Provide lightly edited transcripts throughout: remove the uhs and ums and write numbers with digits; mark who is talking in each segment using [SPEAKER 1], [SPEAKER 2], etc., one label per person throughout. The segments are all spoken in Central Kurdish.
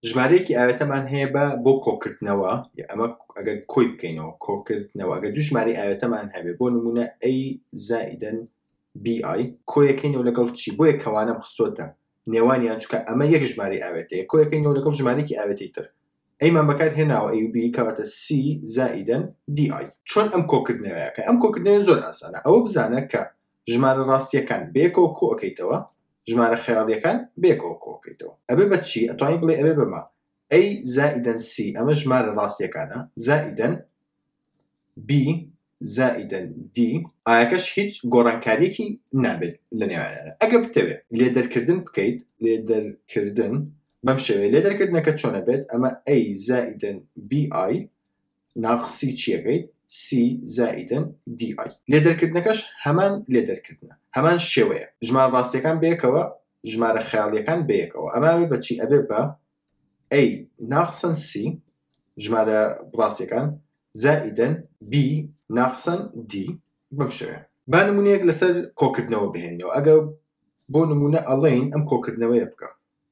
[SPEAKER 1] ژمارەیەکی ئاوێتەمان هەیە بۆ کۆکردنەوە ئەمە ئەگەر کۆی بکەینەوە کۆکردنەوە ئەگەر دوو ژمارەی ئاوێتەمان هەبێ بۆ نمونە A زائیدەن BI کۆیەکەینەوە لەگەڵ چی بۆ یە کەوانەم خستۆتە نێوانیان چکە ئەمە یەک ژمارەی ئاوێتەیە کۆیەکەینەوە لەگەڵ ژمارەیەکی ئاوێتی تر ئەیمان بەکار هێناوە A و B کەواتە C زائیدەن DI چۆن ئەم کۆکردنەوەیەکە ئەم کۆکردنەوە زۆر ئاسانە ئەوە بزانە کە ژمارە ڕاستیەکان بەیەکەوە کۆکەیتەوە ژمارە خەیاڵیەکان بەیەکەوە کۆکەیتەوە ئەبێ بە چی ئەتوانین بڵێ ئەبێ بەما A زائیدەن C ئەمە ژمارە ڕاستیەکانە زائیدەن B زائیدەن D ئایەکەش هیچ گۆڕانکاریەکی نابێت لە نێوانیانە ئەگە بتەوێت لێدەرکردن بکەیت لێدەرکردن بەم شێوەیە لێدەرکردنەکە چۆنە بێت ئەمە A زائیدەن BI ناقسی چیەکەیت C زائیدەن DI لێدەرکردنەکەش هەمان لێدەرکردنە هەمان شێوەیە ژمارە ڕاستیەکان بەیەکەوە ژمارە خەیاڵیەکان بەیەکەوە ئەمە بە چی ئەبێ بە A ناقسن C ژمارە ڕاستیەکان زائیدەن B ناقسن D بەم شێوەیە با نمونەیەک لەسەر کۆکردنەوە بهێنینەوە ئەگە بۆ نمونە ئەڵێین ئەم کۆکردنەوەیە بکە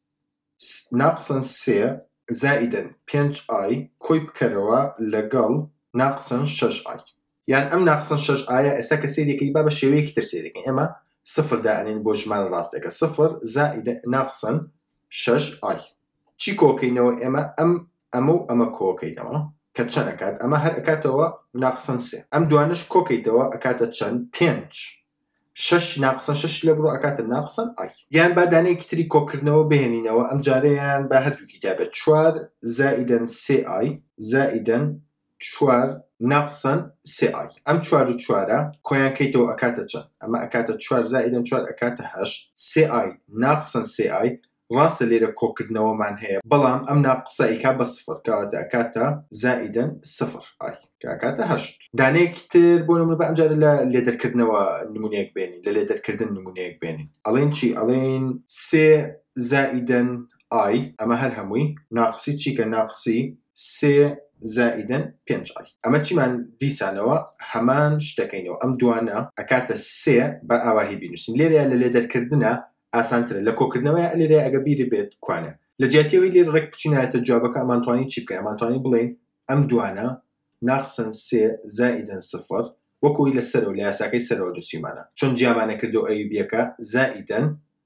[SPEAKER 1] ناقسن 3 زائیدەن 5i کۆی بکەرەوە لەگەڵ ناقسن 6i یان ئەم ناقسن 6i ئێستا کە سێریەکەی با بە شێوەیەکی تر سێریەکەین ئێمە سفر دائنین بۆ ژمارە ڕاستەکە سفر زائیدەن ناقسن 6i چی کۆکەینەوە ئێمە ئەمە و ئەمە کۆکەینەوە کە چەند ئەکات ئەمە هەر ئەکاتەوە ناقسن 3 ئەم دوانش کۆکەیتەوە ئەکاتە چەند 5 6 ناقسن 6 لە بڕۆ ئەکاتە ناقسن ئای یان با دانەیەکی تری کۆکردنەوە بهێنینەوە ئەم جارەیان با هەردووکی تابێت 4 زائیدەن 3i زائیدەن 4 ناقسن 3i ئەم 4 و 4 کۆیان کەیتەوە ئەکاتە چەند ئەمە ئەکاتە 4 زائیدەن 4 ئەکاتە 8 3i ناقسن 3i ڕاستە لێرە کۆکردنەوەمان هەیە بەڵام ئەم ناقسە ئیکا بە سفر کەواتە ئەکاتە زائیدەن 0i کەکاتە 8 دانەیەکی تر بۆ نمونە بە ئەمجارە لە لێدەرکردنەوە نمونەیەک بێنین لە لێدەرکردن نمونەیەک بێنین ئەڵێن چی ئەڵێن 3 زائیدەن i ئەمە هەر هەمووی ناقسی چی کە ناقسی 3 زائیدەن 5i ئەمە چیمان دیسانەوە هەمان شتەکەینەوە ئەم دوانە ئەکاتە 3 بە ئاواهی بینوسین لێرە لە لێدەرکردنە ئاسانترە لە کۆکردنەوەی لێرە ئەگە بیری بێت کوانە لە جیاتیەوەی لێر ڕێک بچینایەتە جوابەکە ئەمانتوانی چی بکەین ئەمانتوانی بڵێین ئەم دوانە ناقسن 3 زائیدەن 0 وەکوی لە سەرەوە لە یاساکەی سەرەوە دروستیمانە چۆن جیامانە کردو ئەیوبیەکە زائیدەن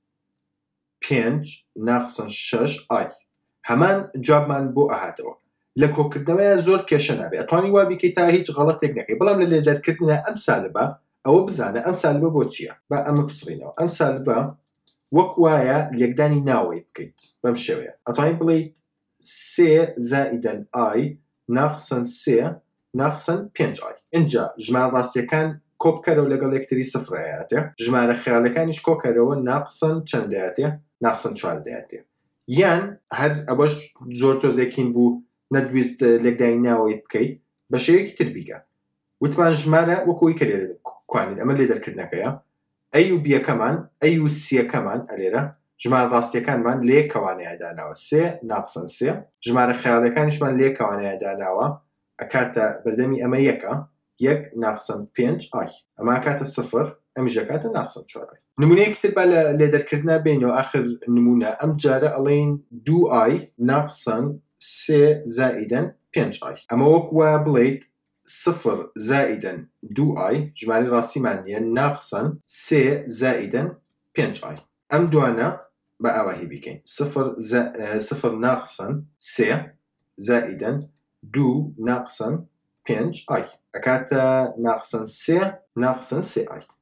[SPEAKER 1] 5 ناقسن 6i هەمان جوابمان بۆ ئاهاتەوە لە کۆکردنەوەیە زۆر کێشە نابێت ئەتوانی وا بیکەی تا هیچ غەڵەتێک نەکەی بەڵام لە لێدەرکردنە ئەم سالبە ئەوە بزانە ئەم سالبە بۆ چییە با ئەمە بسڕینەوە ئەم سالبە وەک وایە لێکدانی ناوەی بکەیت بەم شێوەیە ئەتوانین بڵێیت 3 زائیدەن i ناقسن 3 ناقسن 5i اینجا ژمارە ڕاستیەکان کۆبکەرەوە لەگەڵ یەکتری سفرایەتێ ژمارە خەیاڵەکانیش کۆکەرەوە ناقسن چەندەیەتێ ناقسن 4 دەیەتێ یان هەر ئەوەش زۆر تۆزێکین بوو نەدویست لێکدانی ناوەی بکەیت بە شێوەیەکی تر بیکە وتمان ژمارە وەکوی کە لێرە کوانین ئەمە لێدەرکردنەکەیە ئەی و بیەکەمان ئەی و سیەکەمان ئەلێرە ژمارە ڕاستیەکانمان لێ کەوانەیەداناوە 3 ناقسن 3 ژمارە خەیاڵەکانیشمان لێ کەوانەیەداناوە ئەکاتە بەردەمی ئەمە یەکە 1 ناقسن 5i ئەمە کاتە 0 ئەمیژەکاتە ناقسن 4i نمونەیەکی تر با لە لێدەرکردنا بینەوە آخر نمونە ئەم جارە ئەڵێن 2i ناقسن 3 زائیدەن 5i ئەمە وەکوە بڵێیت 0 زائیدەن 2i ژماری ڕاستیمان نیە ناقسن 3 زائیدەن 5i ئەم دوانە بە ئاواهی بیکەین 0 ناقسن 3 زائیدەن 2 ناقسن 5i ئەکاتە ناقسن 3 ناقسن 3i